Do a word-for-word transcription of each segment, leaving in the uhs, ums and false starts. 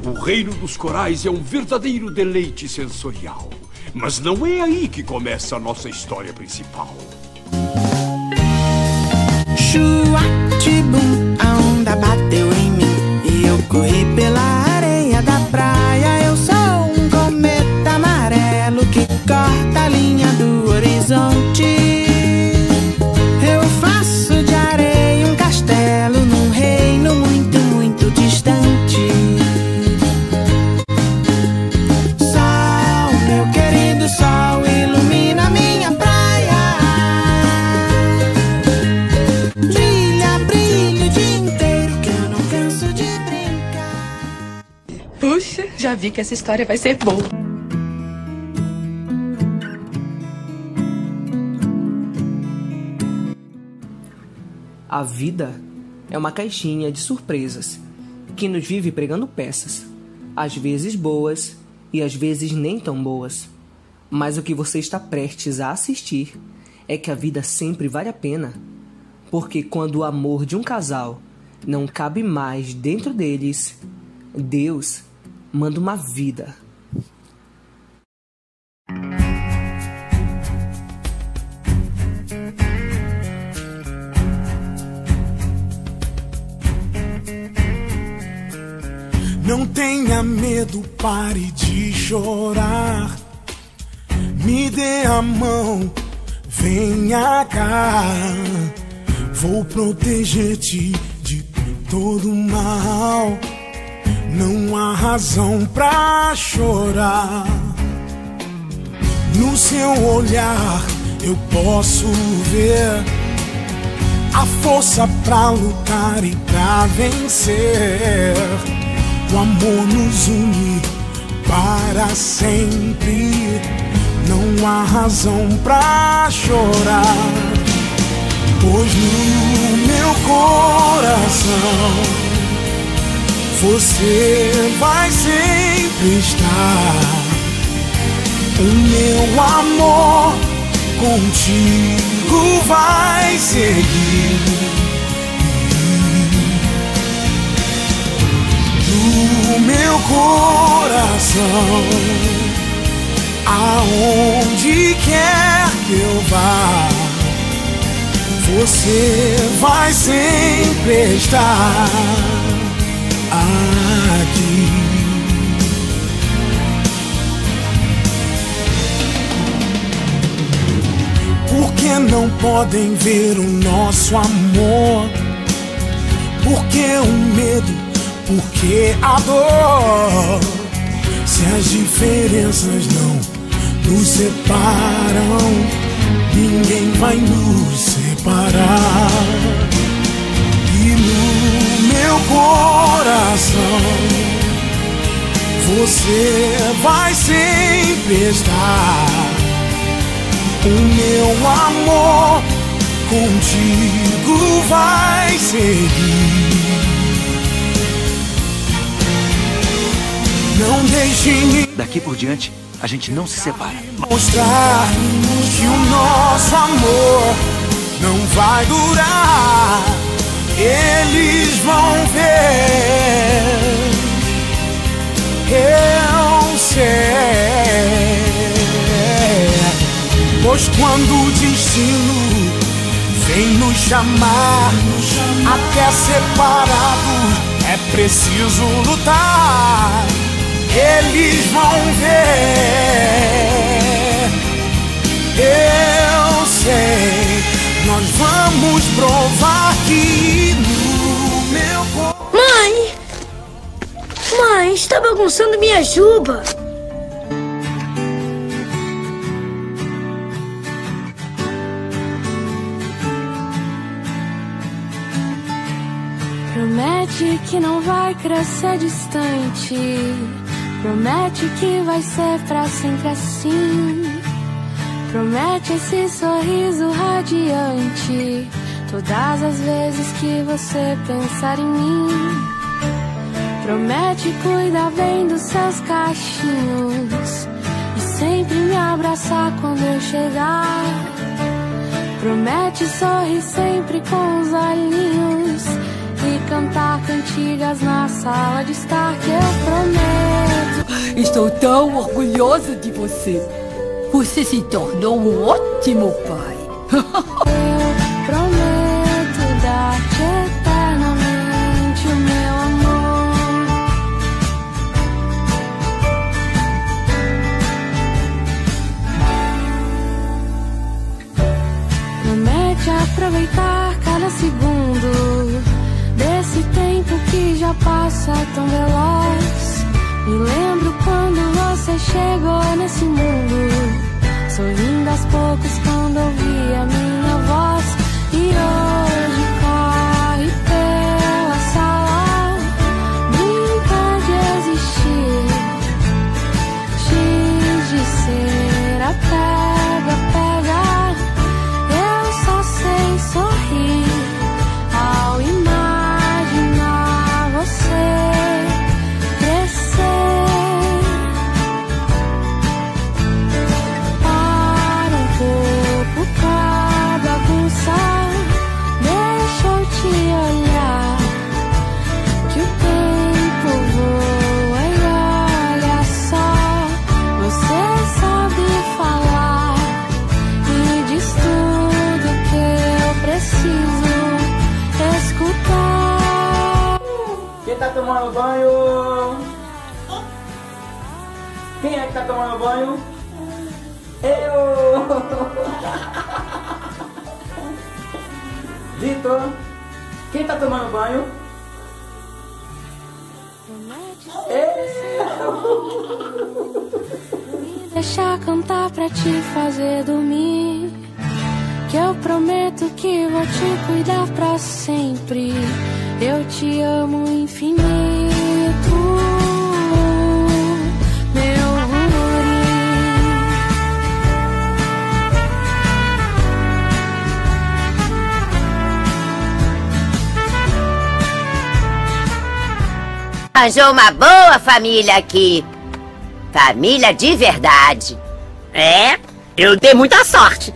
O reino dos corais é um verdadeiro deleite sensorial. Mas não é aí que começa a nossa história principal. Chua, tibum, a onda bateu em mim e eu corri pela areia da praia. Eu sou um cometa amarelo que corta a linha do horizonte. Eu faço de areia um castelo num reino muito, muito distante. Sol, meu querido sol, ilumina minha praia. Brilha, brilha o dia inteiro que eu não canso de brincar. Puxa, já vi que essa história vai ser boa. A vida é uma caixinha de surpresas que nos vive pregando peças, às vezes boas e às vezes nem tão boas. Mas o que você está prestes a assistir é que a vida sempre vale a pena, porque quando o amor de um casal não cabe mais dentro deles, Deus manda uma vida. Não tenha medo, pare de chorar. Me dê a mão, venha cá. Vou proteger-te de todo mal. Não há razão pra chorar. No seu olhar eu posso ver a força pra lutar e pra vencer. O amor nos une para sempre. Não há razão pra chorar, pois no meu coração você vai sempre estar. O meu amor contigo vai seguir. No meu coração, aonde quer que eu vá, você vai sempre estar aqui. Por que não podem ver o nosso amor? Por que o medo? Por que a dor? Se as diferenças não nos separam, ninguém vai nos separar. E no meu coração você vai sempre estar. O meu amor contigo vai seguir. Não deixe ninguém daqui por diante, a gente não se separa. Mostrar que o nosso amor não vai durar. Eles vão ver. Eu sei. Pois quando o destino vem nos chamar, até separados é preciso lutar. Eles vão ver. Eu sei. Nós vamos provar que no meu corpo. Mãe! Mãe, está bagunçando minha juba. Promete que não vai crescer distante. Promete que vai ser pra sempre assim. Promete esse sorriso radiante todas as vezes que você pensar em mim. Promete cuidar bem dos seus cachinhos e sempre me abraçar quando eu chegar. Promete sorrir sempre com os olhinhos e cantar cantigas na sala de estar, que eu prometo. Estou tão orgulhosa de você. Você se tornou um ótimo pai. Eu prometo dar-te eternamente o meu amor. Promete aproveitar cada segundo desse tempo que já passa tão veloz. Me lembro quando você chegou nesse mundo, sorrindo aos poucos quando ouvi a minha voz. E hoje corre pela sala, brinca de existir, X de ser a pega, pega. Eu só sei sorrir ao imaginar você crescer. Para um pouco pra bagunçar, deixa eu te olhar, que o tempo voa e olha só. Você sabe falar e diz tudo que eu preciso escutar. Quem tá tomando banho? Quem é que tá tomando banho? Eu! Vitor, quem tá tomando banho? Me deixar cantar pra te fazer dormir, que eu prometo que vou te cuidar pra sempre. Eu te amo infinito, meu guri. Arranjou uma boa família aqui. Família de verdade. É, eu dei muita sorte.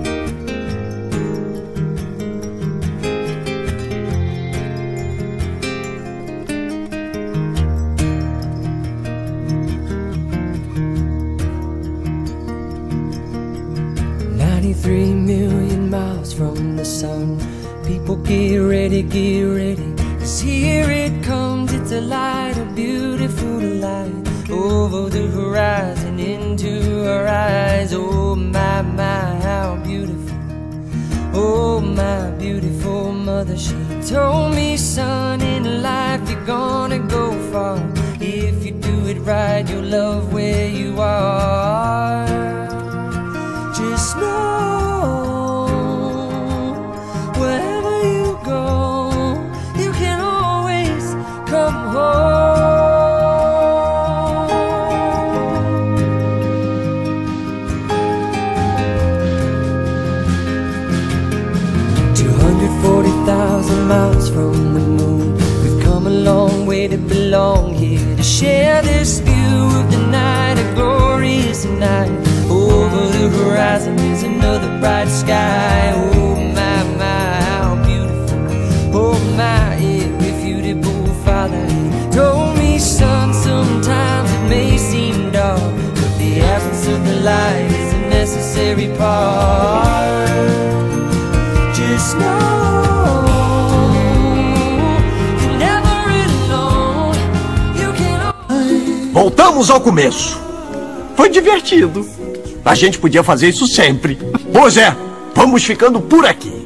ninety-three million miles from the sun. People get ready, get ready, 'cause here it comes. It's a light, a beautiful light, over the horizon, into our eyes. Oh my, my, how beautiful. Oh my beautiful mother, she told me, son, in life you're gonna go far. If you do it right, you'll love where you are. Just know, wherever you go, you can always come home. two hundred forty thousand miles from the moon, we've come a long way to belong here, to share this view of the night, a glorious night. Over the horizon is another bright sky. Oh my, my, how beautiful. Oh my, irrefutable father, he told me, son, sometimes it may seem dark, but the absence of the light is a necessary part. Just know you're never alone. You can... Voltamos ao começo. Foi divertido. A gente podia fazer isso sempre. Pois é, vamos ficando por aqui.